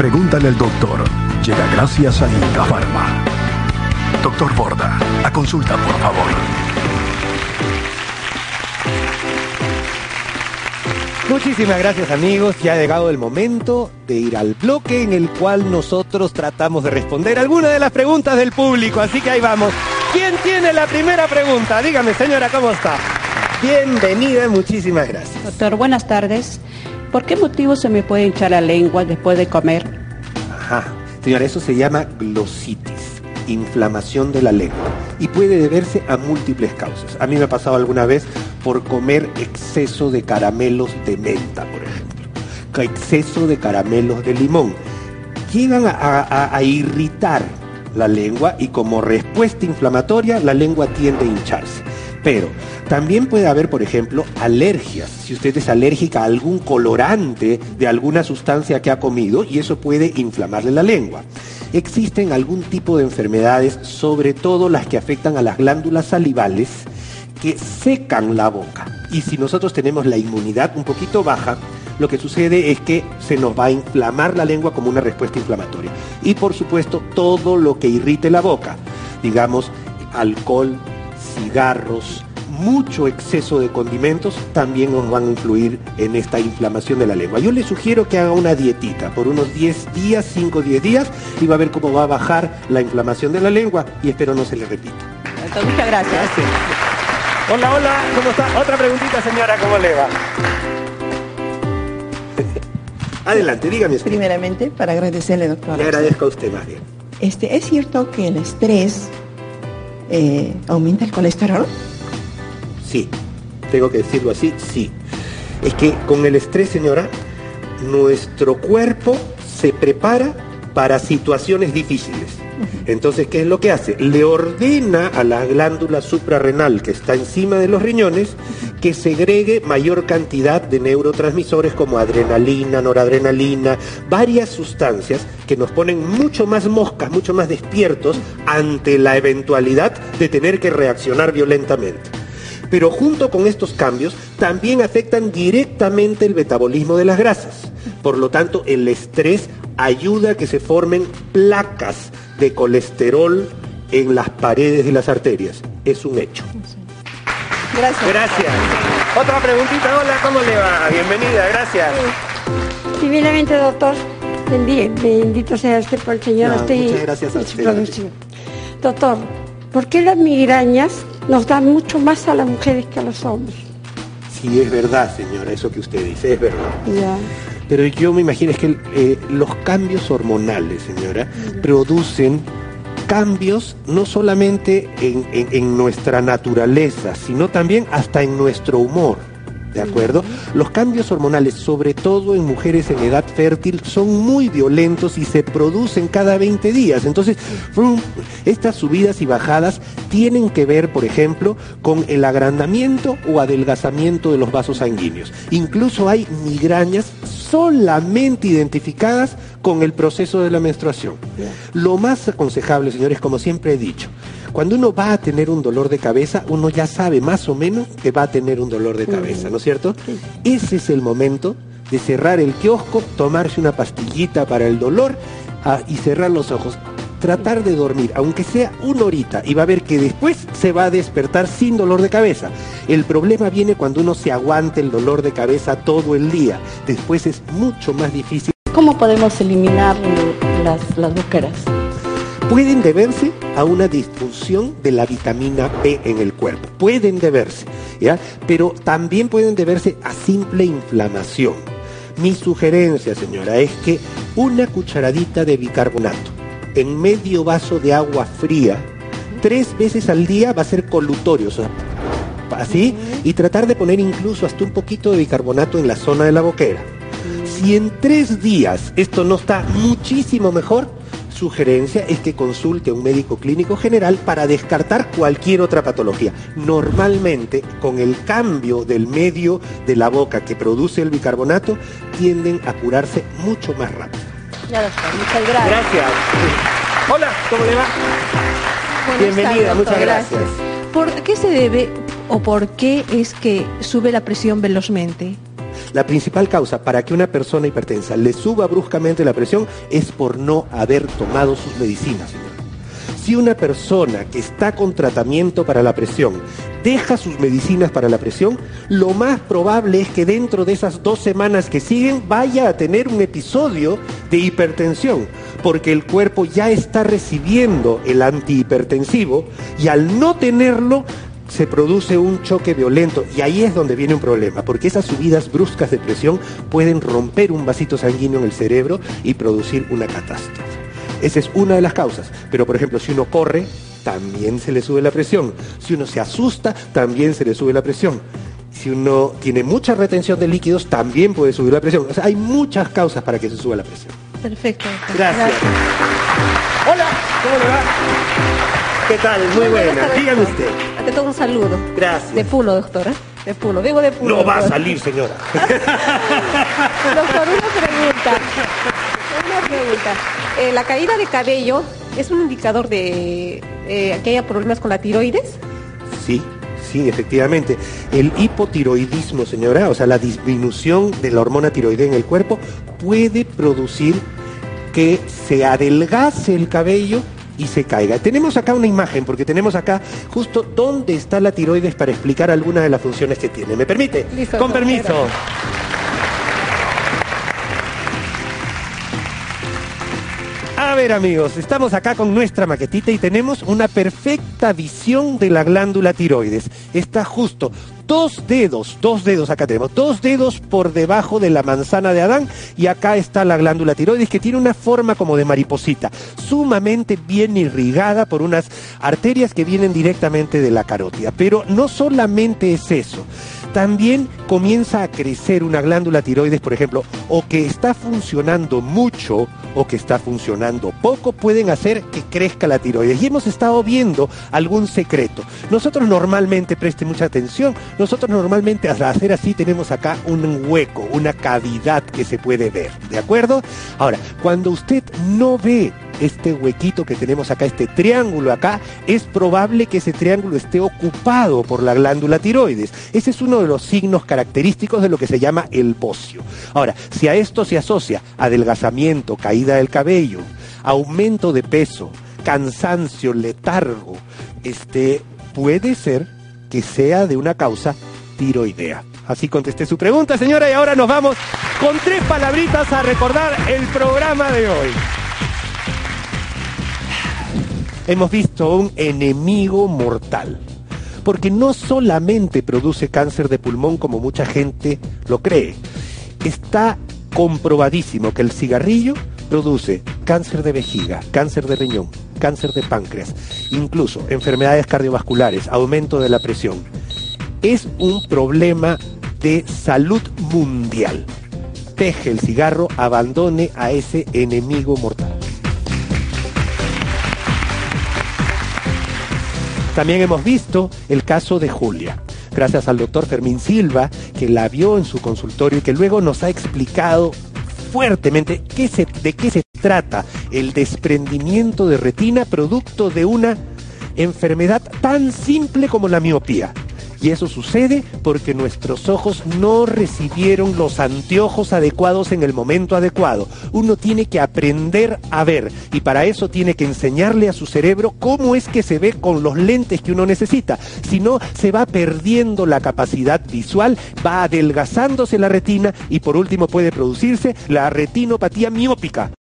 Pregúntale al doctor llega gracias a Inca Pharma. Doctor Borda, a consulta, por favor. Muchísimas gracias, amigos. Ya ha llegado el momento de ir al bloque en el cual nosotros tratamos de responder algunas de las preguntas del público. Así que ahí vamos. ¿Quién tiene la primera pregunta? Dígame, señora, ¿cómo está? Bienvenida, muchísimas gracias. Doctor, buenas tardes. ¿Por qué motivo se me puede hinchar la lengua después de comer? Ajá. Señora, eso se llama glositis, inflamación de la lengua. Y puede deberse a múltiples causas. A mí me ha pasado alguna vez por comer exceso de caramelos de menta, por ejemplo. Exceso de caramelos de limón. Llegan a irritar la lengua y como respuesta inflamatoria la lengua tiende a hincharse. Pero también puede haber, por ejemplo, alergias. Si usted es alérgica a algún colorante de alguna sustancia que ha comido, y eso puede inflamarle la lengua. Existen algún tipo de enfermedades, sobre todo las que afectan a las glándulas salivales, que secan la boca. Y si nosotros tenemos la inmunidad un poquito baja, lo que sucede es que se nos va a inflamar la lengua como una respuesta inflamatoria. Y por supuesto, todo lo que irrite la boca, digamos, alcohol, cigarros, mucho exceso de condimentos, también nos van a influir en esta inflamación de la lengua. Yo le sugiero que haga una dietita por unos 10 días, 5 o 10 días, y va a ver cómo va a bajar la inflamación de la lengua, y espero no se le repita. Entonces, muchas gracias. Gracias. Hola, hola, ¿cómo está? Otra preguntita, señora, ¿cómo le va? Adelante, dígame. Primeramente, para agradecerle, doctor. Le agradezco a usted, más bien. ¿Es cierto que el estrés aumenta el colesterol? Sí, tengo que decirlo así, sí. Es que con el estrés, señora, nuestro cuerpo se prepara para situaciones difíciles. Entonces, ¿qué es lo que hace? Le ordena a la glándula suprarrenal que está encima de los riñones que segregue mayor cantidad de neurotransmisores como adrenalina, noradrenalina, varias sustancias que nos ponen mucho más moscas, mucho más despiertos ante la eventualidad de tener que reaccionar violentamente. Pero junto con estos cambios también afectan directamente el metabolismo de las grasas. Por lo tanto, el estrés ayuda a que se formen placas de colesterol en las paredes de las arterias. Es un hecho. Gracias. Gracias. Otra preguntita. Hola, ¿cómo le va? Bienvenida, gracias. Divinamente, doctor. Bendito sea usted por el Señor. No, muchas gracias a usted. Doctor, ¿por qué las migrañas nos dan mucho más a las mujeres que a los hombres? Sí, es verdad, señora, eso que usted dice, es verdad. Ya. Pero yo me imagino es que los cambios hormonales, señora, producen cambios no solamente en nuestra naturaleza, sino también hasta en nuestro humor. ¿De acuerdo? Los cambios hormonales, sobre todo en mujeres en edad fértil, son muy violentos y se producen cada 20 días. Entonces, estas subidas y bajadas tienen que ver, por ejemplo, con el agrandamiento o adelgazamiento de los vasos sanguíneos. Incluso hay migrañas solamente identificadas con el proceso de la menstruación. Lo más aconsejable, señores, como siempre he dicho, cuando uno va a tener un dolor de cabeza, uno ya sabe más o menos que va a tener un dolor de cabeza, ¿no es cierto? Ese es el momento de cerrar el kiosco, tomarse una pastillita para el dolor y cerrar los ojos. Tratar de dormir, aunque sea una horita, y va a ver que después se va a despertar sin dolor de cabeza. El problema viene cuando uno se aguanta el dolor de cabeza todo el día. Después es mucho más difícil. ¿Cómo podemos eliminar las boqueras? Pueden deberse a una disfunción de la vitamina B en el cuerpo. Pueden deberse, ¿ya? Pero también pueden deberse a simple inflamación. Mi sugerencia, señora, es que una cucharadita de bicarbonato en medio vaso de agua fría, 3 veces al día va a ser colutorio, o sea, así, y tratar de poner incluso hasta un poquito de bicarbonato en la zona de la boquera. Si en 3 días esto no está muchísimo mejor, sugerencia es que consulte a un médico clínico general para descartar cualquier otra patología. Normalmente, con el cambio del medio de la boca que produce el bicarbonato, tienden a curarse mucho más rápido. Ya lo sé, muchas gracias. Gracias. Hola, ¿cómo le va? Bienvenida, muchas gracias. ¿Por qué se debe o por qué es que sube la presión velozmente? La principal causa para que una persona hipertensa le suba bruscamente la presión es por no haber tomado sus medicinas, señor. Si una persona que está con tratamiento para la presión deja sus medicinas para la presión, lo más probable es que dentro de esas 2 semanas que siguen vaya a tener un episodio de hipertensión, porque el cuerpo ya está recibiendo el antihipertensivo y al no tenerlo se produce un choque violento, y ahí es donde viene un problema, porque esas subidas bruscas de presión pueden romper un vasito sanguíneo en el cerebro y producir una catástrofe. Esa es una de las causas. Pero, por ejemplo, si uno corre, también se le sube la presión. Si uno se asusta, también se le sube la presión. Si uno tiene mucha retención de líquidos, también puede subir la presión. O sea, hay muchas causas para que se suba la presión. Perfecto. Gracias. Hola, ¿cómo le va? ¿Qué tal? Muy buena. Dígame usted. Ante todo un saludo. Gracias. De Puno, doctora. De Puno. Vengo de Puno. No va a doctora. salir, señora. Doctor, una pregunta. ¿La caída de cabello es un indicador de que haya problemas con la tiroides? Sí, efectivamente. El hipotiroidismo, señora, o sea, la disminución de la hormona tiroidea en el cuerpo puede producir que se adelgace el cabello y se caiga. Tenemos acá una imagen, porque tenemos acá justo dónde está la tiroides para explicar algunas de las funciones que tiene. ¿Me permite? Listo, con permiso. Gracias. A ver, amigos, estamos acá con nuestra maquetita y tenemos una perfecta visión de la glándula tiroides. Está justo 2 dedos, acá tenemos 2 dedos por debajo de la manzana de Adán, y acá está la glándula tiroides, que tiene una forma como de mariposita, sumamente bien irrigada por unas arterias que vienen directamente de la carótida. Pero no solamente es eso. También comienza a crecer una glándula tiroides, por ejemplo, o que está funcionando mucho o que está funcionando poco, pueden hacer que crezca la tiroides. Y hemos estado viendo algún secreto. Nosotros normalmente, preste mucha atención, nosotros normalmente al hacer así tenemos acá un hueco, una cavidad que se puede ver, ¿de acuerdo? Ahora, cuando usted no ve este huequito que tenemos acá, este triángulo acá, es probable que ese triángulo esté ocupado por la glándula tiroides. Ese es uno de los signos característicos de lo que se llama el bocio. Ahora, si a esto se asocia adelgazamiento, caída del cabello, aumento de peso, cansancio, letargo, puede ser que sea de una causa tiroidea. Así contesté su pregunta, señora, y ahora nos vamos con 3 palabritas a recordar el programa de hoy. Hemos visto un enemigo mortal, porque no solamente produce cáncer de pulmón como mucha gente lo cree. Está comprobadísimo que el cigarrillo produce cáncer de vejiga, cáncer de riñón, cáncer de páncreas, incluso enfermedades cardiovasculares, aumento de la presión. Es un problema de salud mundial. Deje el cigarro, abandone a ese enemigo mortal. También hemos visto el caso de Julia, gracias al doctor Fermín Silva, que la vio en su consultorio y que luego nos ha explicado fuertemente de qué se trata el desprendimiento de retina producto de una enfermedad tan simple como la miopía. Y eso sucede porque nuestros ojos no recibieron los anteojos adecuados en el momento adecuado. Uno tiene que aprender a ver, y para eso tiene que enseñarle a su cerebro cómo es que se ve con los lentes que uno necesita. Si no, se va perdiendo la capacidad visual, va adelgazándose la retina y por último puede producirse la retinopatía miópica.